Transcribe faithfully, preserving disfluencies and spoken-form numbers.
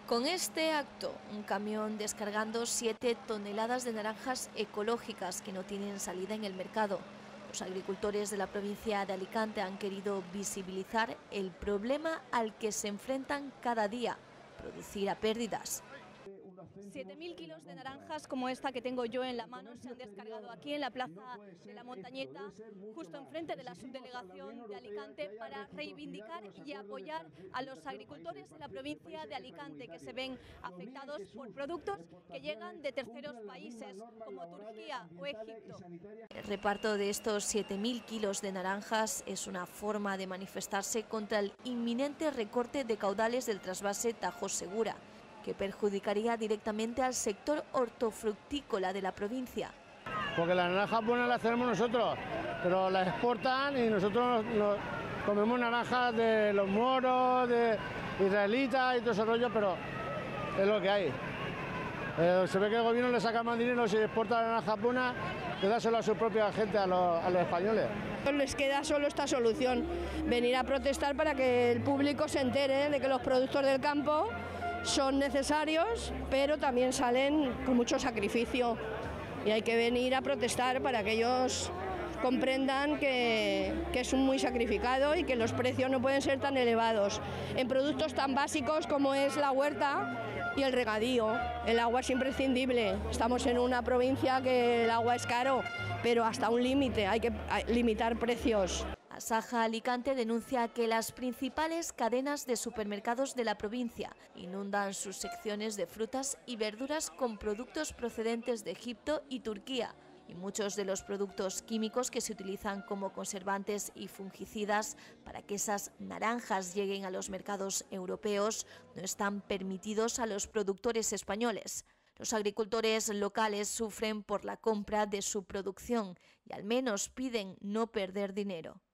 Con este acto, un camión descargando siete toneladas de naranjas ecológicas que no tienen salida en el mercado. Los agricultores de la provincia de Alicante han querido visibilizar el problema al que se enfrentan cada día: producir a pérdidas. siete mil kilos de naranjas como esta que tengo yo en la mano se han descargado aquí en la Plaza de la Montañeta, justo enfrente de la subdelegación de Alicante, para reivindicar y apoyar a los agricultores de la provincia de Alicante que se ven afectados por productos que llegan de terceros países como Turquía o Egipto. El reparto de estos siete mil kilos de naranjas es una forma de manifestarse contra el inminente recorte de caudales del trasvase Tajo Segura, que perjudicaría directamente al sector hortofrutícola de la provincia. Porque las naranjas buenas las tenemos nosotros, pero las exportan y nosotros nos, nos comemos naranjas de los moros, de israelitas y todo ese rollo, pero es lo que hay. Eh, se ve que el gobierno le saca más dinero si exporta las naranjas buenas que dárselo a su propia gente, a los, a los españoles. Les queda solo esta solución: venir a protestar para que el público se entere de que los productos del campo son necesarios, pero también salen con mucho sacrificio, y hay que venir a protestar para que ellos comprendan que, que es muy sacrificado y que los precios no pueden ser tan elevados en productos tan básicos como es la huerta y el regadío. El agua es imprescindible. Estamos en una provincia que el agua es caro, pero hasta un límite, hay que limitar precios. Asaja Alicante denuncia que las principales cadenas de supermercados de la provincia inundan sus secciones de frutas y verduras con productos procedentes de Egipto y Turquía, y muchos de los productos químicos que se utilizan como conservantes y fungicidas para que esas naranjas lleguen a los mercados europeos no están permitidos a los productores españoles. Los agricultores locales sufren por la compra de su producción y al menos piden no perder dinero.